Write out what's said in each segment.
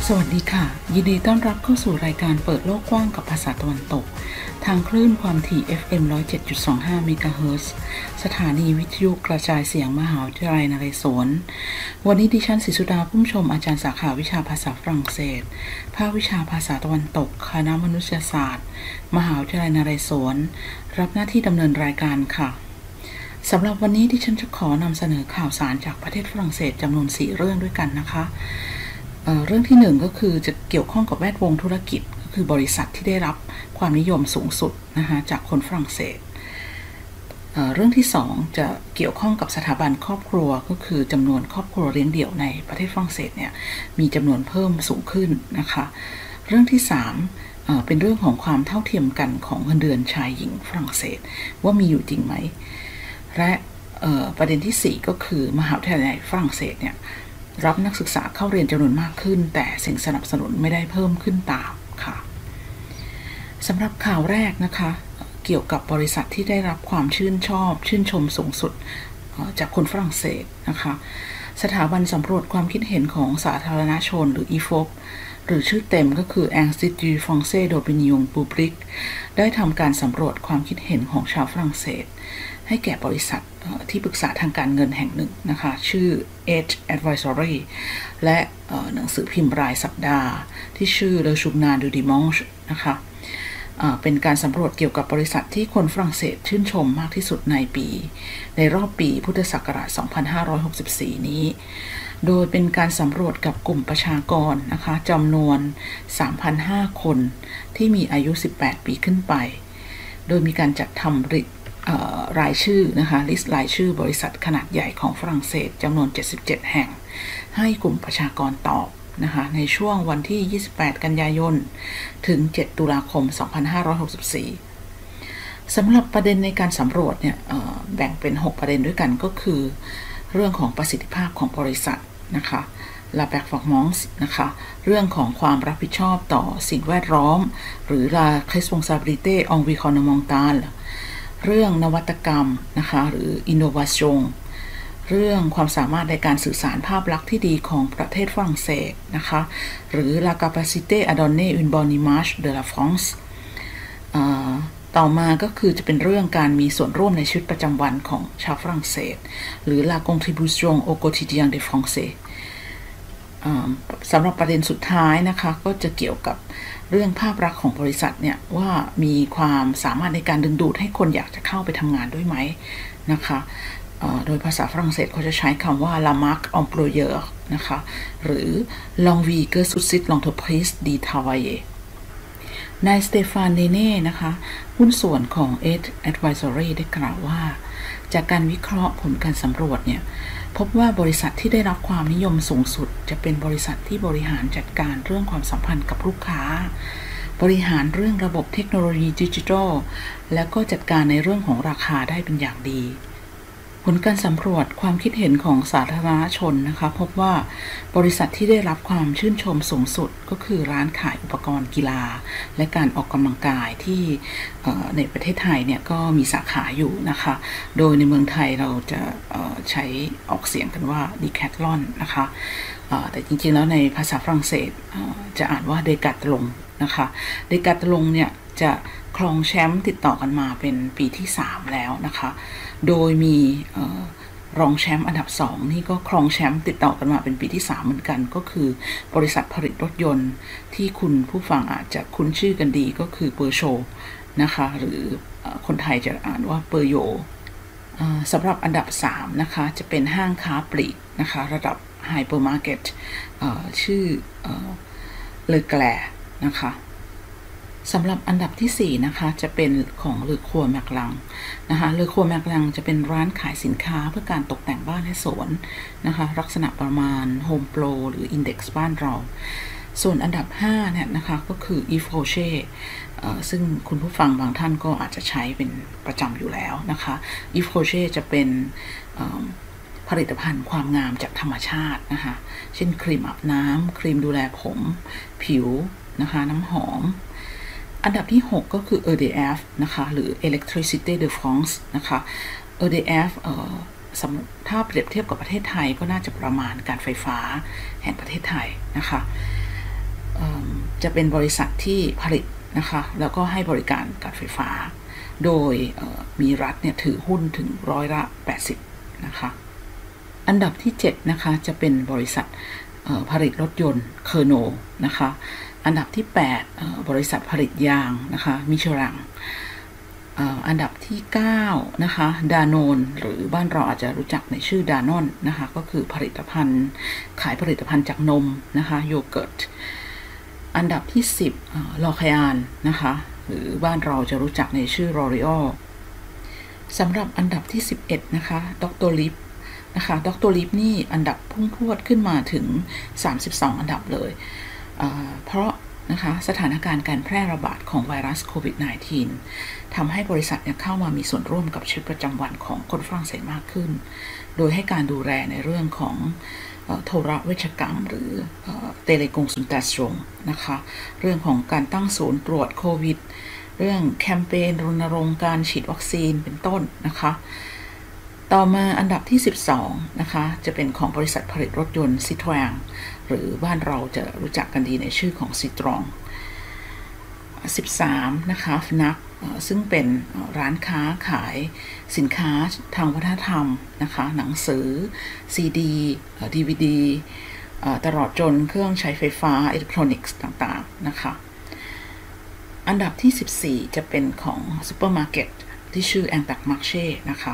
สวัสดีค่ะยินดีต้อนรับเข้าสู่รายการเปิดโลกกว้างกับภาษาตะวันตกทางคลื่นความถี่ FM 107.25 เมกะเฮิรตซ์สถานีวิทยุกระจายเสียงมหาวิทยาลัยนเรศวรวันนี้ดิฉันศิสุดาพุ่มชมอาจารย์สาขาวิชาภาษาฝรั่งเศสภาควิชาภาษาตะวันตกคณะมนุษยศาสตร์มหาวิทยาลัยนเรศวรรับหน้าที่ดำเนินรายการค่ะสำหรับวันนี้ดิฉันจะขอนำเสนอข่าวสารจากประเทศฝรั่งเศสจำนวน4เรื่องด้วยกันนะคะเรื่องที่1ก็คือจะเกี่ยวข้องกับแวดวงธุรกิจก็คือบริษัทที่ได้รับความนิยมสูงสุดนะคะจากคนฝรั่งเศสเรื่องที่2จะเกี่ยวข้องกับสถาบันครอบครัวก็คือจำนวนครอบครัวเลี้ยงเดี่ยวในประเทศฝรั่งเศสเนี่ยมีจำนวนเพิ่มสูงขึ้นนะคะเรื่องที่3เป็นเรื่องของความเท่าเทียมกันของเงินเดือนชายหญิงฝรั่งเศสว่ามีอยู่จริงไหมและประเด็นที่4ก็คือมหาวิทยาลัยฝรั่งเศสเนี่ยรับนักศึกษาเข้าเรียนจำนวนมากขึ้นแต่สิ่งสนับสนุนไม่ได้เพิ่มขึ้นตามค่ะสำหรับข่าวแรกนะคะเกี่ยวกับบริษัทที่ได้รับความชื่นชมสูงสุดจากคนฝรั่งเศสนะคะสถาบันสำรวจความคิดเห็นของสาธารณชนหรือ IFOP หรือชื่อเต็มก็คือ Institut Français d'Opinion Publique ได้ทำการสำรวจความคิดเห็นของชาวฝรั่งเศสให้แก่บริษัทที่ปรึกษาทางการเงินแห่งหนึ่งนะคะชื่อ Edge Advisory และหนังสือพิมพ์รายสัปดาห์ที่ชื่อ Le Journal du Dimanche นะคะเป็นการสำรวจเกี่ยวกับบริษัทที่คนฝรั่งเศสชื่นชมมากที่สุดในรอบปีพุทธศักราช 2564 นี้โดยเป็นการสำรวจกับกลุ่มประชากรนะคะจำนวน 3,500 คนที่มีอายุ 18 ปีขึ้นไปโดยมีการจัดทำรายชื่อนะคะลิสต์รายชื่อบริษัทขนาดใหญ่ของฝรั่งเศสจำนวน 77 แห่งให้กลุ่มประชากรตอบนะคะในช่วงวันที่ 28 กันยายนถึง 7 ตุลาคม 2564 สำหรับประเด็นในการสำรวจเนี่ยแบ่งเป็น 6 ประเด็นด้วยกันก็คือเรื่องของประสิทธิภาพของบริษัทนะคะ La performance นะคะเรื่องของความรับผิดชอบต่อสิ่งแวดล้อมหรือ La responsabilité environnementale เรื่องนวัตกรรมนะคะหรือ innovation เรื่องความสามารถในการสื่อสารภาพลักษณ์ที่ดีของประเทศฝรั่งเศสนะคะหรือ La capacité à donner une bonne image de la France ต่อมาก็คือจะเป็นเรื่องการมีส่วนร่วมในชีวิตประจำวันของชาวฝรั่งเศสหรือ La contribution au quotidien des Français สำหรับประเด็นสุดท้ายนะคะก็จะเกี่ยวกับเรื่องภาพลักษณ์ของบริษัทเนี่ยว่ามีความสามารถในการดึงดูดให้คนอยากจะเข้าไปทำงานด้วยไหมนะคะโดยภาษาฝรั่งเศสเขาจะใช้คำว่า la marque employeur นะคะหรือ l'envie que suscite l'entreprise d'y travailler นายสเตฟานเนเน่นะคะหุ้นส่วนของ Edge Advisory ได้กล่าวว่าจากการวิเคราะห์ผลการสำรวจเนี่ยพบว่าบริษัทที่ได้รับความนิยมสูงสุดจะเป็นบริษัทที่บริหารจัดการเรื่องความสัมพันธ์กับลูกค้าบริหารเรื่องระบบเทคโนโลยีดิจิทัลแล้วก็จัดการในเรื่องของราคาได้เป็นอย่างดีผลการสำรวจความคิดเห็นของสาธารณชนนะคะพบว่าบริษัทที่ได้รับความชื่นชมสูงสุดก็คือร้านขายอุปกรณ์กีฬาและการออกกำลังกายที่ในประเทศไทยเนี่ยก็มีสาขาอยู่นะคะโดยในเมืองไทยเราจะใช้ออกเสียงกันว่า Decathlon นะคะแต่จริงๆแล้วในภาษาฝรั่งเศสจะอ่านว่า Decathlon นะคะ Decathlon เนี่ยจะครองแชมป์ติดต่อกันมาเป็นปีที่3แล้วนะคะโดยมีรองแชมป์อันดับ2นี่ก็ครองแชมป์ติดต่อกันมาเป็นปีที่3เหมือนกันก็คือบริษัทผลิตรถยนต์ที่คุณผู้ฟังอาจจะคุ้นชื่อกันดีก็คือเปอร์โชนะคะหรือคนไทยจะอ่านว่าเปอร์โยสำหรับอันดับ3นะคะจะเป็นห้างค้าปลีกนะคะระดับไฮเปอร์มาร์เก็ตชื่อเลอแกลนะคะสำหรับอันดับที่4นะคะจะเป็นของเลอครัวแมกลังนะคะเลอครัวแมกลังจะเป็นร้านขายสินค้าเพื่อการตกแต่งบ้านและสวนนะคะลักษณะประมาณโฮมโปรหรืออินเด็กซ์บ้านเราส่วนอันดับ5เนี่ยนะคะก็คืออีโฟเช่ซึ่งคุณผู้ฟังบางท่านก็อาจจะใช้เป็นประจำอยู่แล้วนะคะอีโฟเช่จะเป็นผลิตภัณฑ์ความงามจากธรรมชาตินะคะเช่นครีมอาบน้ำครีมดูแลผมผิวนะคะน้ำหอมอันดับที่6ก็คือ EDF นะคะหรือ Électricité de France นะคะ EDF ถ้าเปรียบเทียบกับประเทศไทยก็น่าจะประมาณการไฟฟ้าแห่งประเทศไทยนะคะจะเป็นบริษัทที่ผลิตนะคะแล้วก็ให้บริการการไฟฟ้าโดยมีรัฐเนี่ยถือหุ้นถึง80%นะคะอันดับที่7นะคะจะเป็นบริษัทผลิตรถยนต์เคอร์โนนะคะอันดับที่8บริษัทผลิตยางนะคะมิชลังอันดับที่9นะคะดาโนนหรือบ้านเราอาจจะรู้จักในชื่อดานอนนะคะก็คือผลิตภัณฑ์ขายผลิตภัณฑ์จากนมนะคะโยเกิร์ตอันดับที่10ลอคยานนะคะหรือบ้านเราจะรู้จักในชื่อลอรีออลสำหรับอันดับที่11นะคะดร.ลิฟนะคะดร.ลิฟนี่อันดับพุ่งพรวดขึ้นมาถึง32อันดับเลยเพราะนะคะสถานการณ์การแพร่ระบาดของไวรัสโควิด -19 ทำให้บริษัทเข้ามามีส่วนร่วมกับชีวิตประจำวันของคนฝรั่งเศสมากขึ้นโดยให้การดูแลในเรื่องของโทรเวชกรรมหรือเตเลคอนซัลเทชันนะคะเรื่องของการตั้งศูนย์ตรวจโควิดเรื่องแคมเปญรณรงค์การฉีดวัคซีนเป็นต้นนะคะต่อมาอันดับที่12นะคะจะเป็นของบริษัทผลิตรถยนต์ซิตรองหรือบ้านเราจะรู้จักกันดีในชื่อของซิตรอง13นะคะฟนักซึ่งเป็นร้านค้าขายสินค้าทางวัฒนธรรมนะคะหนังสือซีดีDVD ตลอดจนเครื่องใช้ไฟฟ้าอิเล็กทรอนิกส์ต่างๆนะคะอันดับที่14จะเป็นของซูเปอร์มาร์เก็ตที่ชื่อ Intermarché นะคะ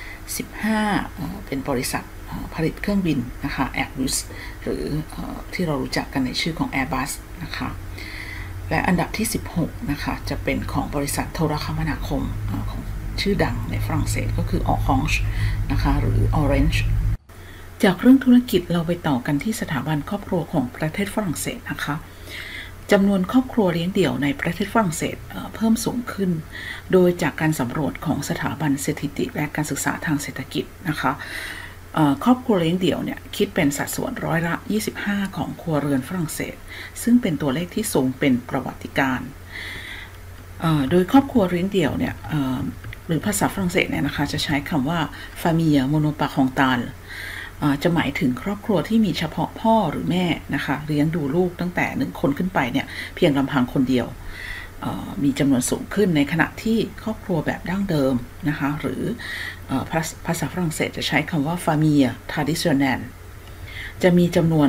15เป็นบริษัทผลิตเครื่องบินนะคะ Airbus หรือที่เรารู้จักกันในชื่อของ Airbus นะคะและอันดับที่16นะคะจะเป็นของบริษัทโทรคมนาคมของชื่อดังในฝรั่งเศสก็คือ Orange นะคะหรือ Orange จากเรื่องธุรกิจเราไปต่อกันที่สถาบันครอบครัวของประเทศฝรั่งเศสนะคะจำนวนครอบครัวเลี้ยงเดี่ยวในประเทศฝรั่งเศสเพิ่มสูงขึ้นโดยจากการสำรวจของสถาบันสถิติและการศึกษาทางเศรษฐกิจนะคะครอบครัวเลี้ยงเดี่ยวเนี่ยคิดเป็นสัดส่วน25%ของครัวเรือนฝรั่งเศสซึ่งเป็นตัวเลขที่สูงเป็นประวัติการณ์โดยครอบครัวเลี้ยงเดี่ยวเนี่ยหรือภาษาฝรั่งเศสเนี่ยนะคะจะใช้คำว่า famille monoparentale จะหมายถึงครอบครัวที่มีเฉพาะพ่อหรือแม่นะคะเลี้ยงดูลูกตั้งแต่1คนขึ้นไปเนี่ยเพียงลำพังคนเดียวมีจำนวนสูงขึ้นในขณะที่ครอบครัวแบบดั้งเดิมนะคะหรือภาษาฝรั่งเศสจะใช้คำว่า famille traditionnelle จะมีจำนวน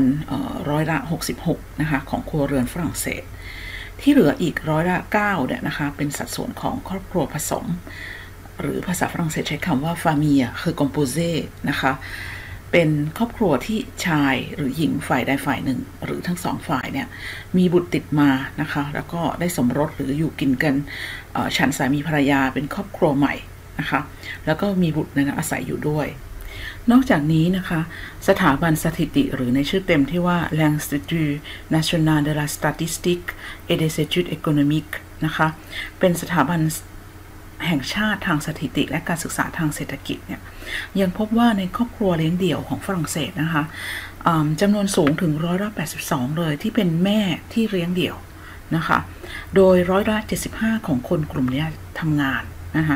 66%นะคะของครัวเรือนฝรั่งเศสที่เหลืออีก9%เนี่ยนะคะเป็นสัดส่วนของครอบครัวผสมหรือภาษาฝรั่งเศสใช้คำว่า famille recomposée นะคะเป็นครอบครัวที่ชายหรือหญิงฝ่ายใดฝ่ายหนึ่งหรือทั้งสองฝ่ายเนี่ยมีบุตรติดมานะคะแล้วก็ได้สมรสหรืออยู่กินกันฉันสามีภรรยาเป็นครอบครัวใหม่นะคะแล้วก็มีบุตรนั้นอาศัยอยู่ด้วยนอกจากนี้นะคะสถาบันสถิติหรือในชื่อเต็มที่ว่า l'Institut National de la Statistique et des Études Économiques นะคะเป็นสถาบันแห่งชาติทางสถิติและการศึกษาทางเศรษฐกิจเนี่ยยังพบว่าในครอบครัวเลี้ยงเดี่ยวของฝรั่งเศสนะคะจำนวนสูงถึง82%เลยที่เป็นแม่ที่เลี้ยงเดี่ยวนะคะโดย75%ของคนกลุ่มนี้ทำงานนะคะ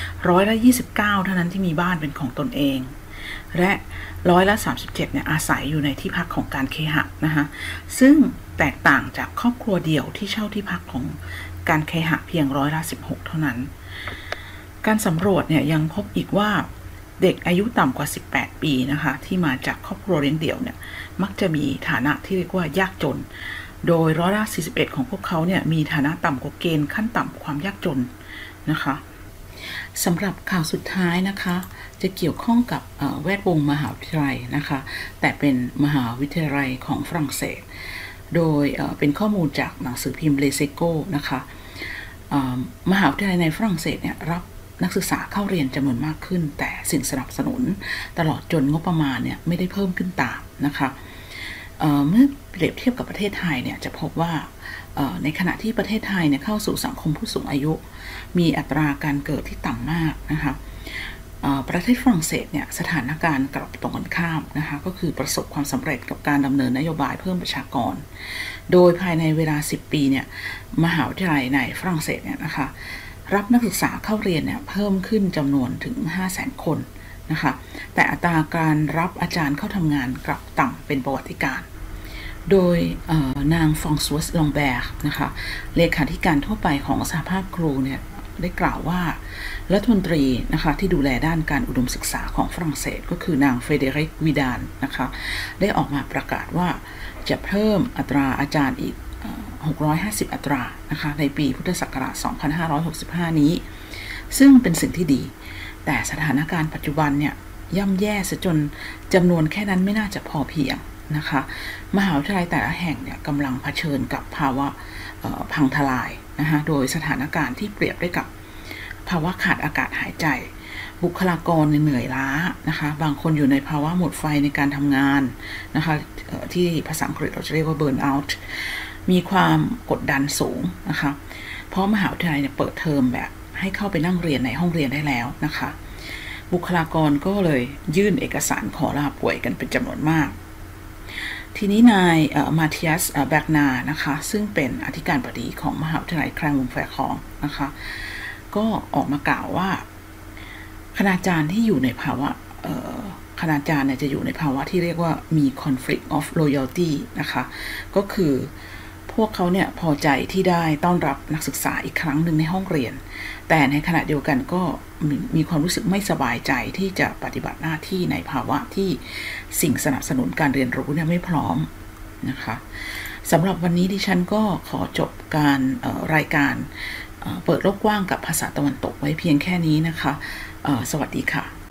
29%เท่านั้นที่มีบ้านเป็นของตนเองและ37%เนี่ยอาศัยอยู่ในที่พักของการเคหะนะคะซึ่งแตกต่างจากครอบครัวเดี่ยวที่เช่าที่พักของการเคหะเพียง16%เท่านั้นการสำรวจเนี่ยยังพบอีกว่าเด็กอายุต่ำกว่า18ปีนะคะที่มาจากครอบครัวเลี้ยงเดี่ยวเนี่ยมักจะมีฐานะที่เรียกว่ายากจนโดย41%ของพวกเขาเนี่ยมีฐานะต่ำกว่าเกณฑ์ขั้นต่ำความยากจนนะคะสำหรับข่าวสุดท้ายนะคะจะเกี่ยวข้องกับแวดวงมหาวิทยาลัยนะคะแต่เป็นมหาวิทยาลัยของฝรั่งเศสโดยเป็นข้อมูลจากหนังสือพิมพ์เลเซโกนะคะมหาวิทยาลัยในฝรั่งเศสเนี่ยรับนักศึกษาเข้าเรียนจำนวนมากขึ้นแต่สิ่งสนับสนุนตลอดจนงบประมาณเนี่ยไม่ได้เพิ่มขึ้นตามนะคะเมื่อเปรียบเทียบกับประเทศไทยเนี่ยจะพบว่าในขณะที่ประเทศไทยเนี่ยเข้าสู่สังคมผู้สูงอายุมีอัตราการเกิดที่ต่ำมากนะคะประเทศฝรั่งเศสเนี่ยสถานการณ์กลับตรงกันข้ามนะคะก็คือประสบความสำเร็จกับการดำเนินนโยบายเพิ่มประชากรโดยภายในเวลา10 ปีเนี่ยมหาวิทยาลัยในฝรั่งเศสเนี่ยนะคะรับนักศึกษาเข้าเรียนเนี่ยเพิ่มขึ้นจำนวนถึง 500,000 คนนะคะแต่อัตราการรับอาจารย์เข้าทำงานกลับต่ำเป็นประวัติการณ์โดยนางฟรองซัวส ลองแบร์นะคะเลขาธิการทั่วไปของสหภาพครูเนี่ยได้กล่าวว่ารัฐมนตรีนะคะที่ดูแลด้านการอุดมศึกษาของฝรั่งเศสก็คือนางเฟเดริก วิดานนะคะได้ออกมาประกาศว่าจะเพิ่มอัตราอาจารย์อีก650 อัตรานะคะในปีพุทธศักราช 2565 นี้ซึ่งเป็นสิ่งที่ดีแต่สถานการณ์ปัจจุบันเนี่ยย่ำแย่ซะจนจำนวนแค่นั้นไม่น่าจะพอเพียงนะคะมหาวิทยาลัยแต่ละแห่งเนี่ยกำลังเผชิญกับภาวะพังทลายนะคะโดยสถานการณ์ที่เปรียบได้กับภาวะขาดอากาศหายใจบุคลากรเหนื่อยล้านะคะบางคนอยู่ในภาวะหมดไฟในการทำงานนะคะที่ภาษาอังกฤษเราจะเรียกว่า burn out มีความกดดันสูงนะคะเพราะมหาวิทยาลัยเนี่ยเปิดเทอมแบบให้เข้าไปนั่งเรียนในห้องเรียนได้แล้วนะคะบุคลากรก็เลยยื่นเอกสารขอลาป่วยกันเป็นจำนวนมากทีนี้นายมาเทียส แบกนานะคะซึ่งเป็นอธิการบดีของมหาวิทยาลัยแคลงวงแฟร์คองนะคะก็ออกมากล่าวว่าคณาจารย์ที่อยู่ในภาวะคณาจารย์เนี่ยจะอยู่ในภาวะที่เรียกว่ามี conflict of loyalty นะคะก็คือพวกเขาเนี่ยพอใจที่ได้ต้อนรับนักศึกษาอีกครั้งหนึ่งในห้องเรียนแต่ในขณะเดียวกันก็มีความรู้สึกไม่สบายใจที่จะปฏิบัติหน้าที่ในภาวะที่สิ่งสนับสนุนการเรียนรู้เนี่ยไม่พร้อมนะคะสำหรับวันนี้ดิฉันก็ขอจบการรายการเปิดโลกกว้างกับภาษาตะวันตกไว้เพียงแค่นี้นะคะสวัสดีค่ะ